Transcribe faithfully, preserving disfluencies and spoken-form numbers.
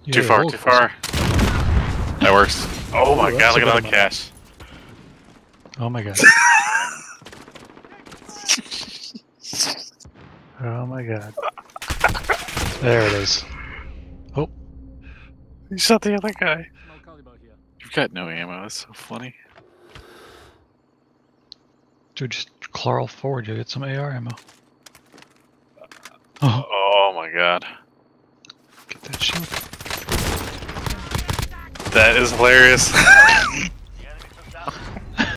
Yeah, too far, too far. That works. Oh my Ooh, god, look at all the money. cash. Oh my god. Oh my god. There it is. Oh. You shot the other guy. You've got no ammo, that's so funny. Dude, just claw forward, you get some A R ammo. Oh. Oh my god. Get that shield. That is hilarious.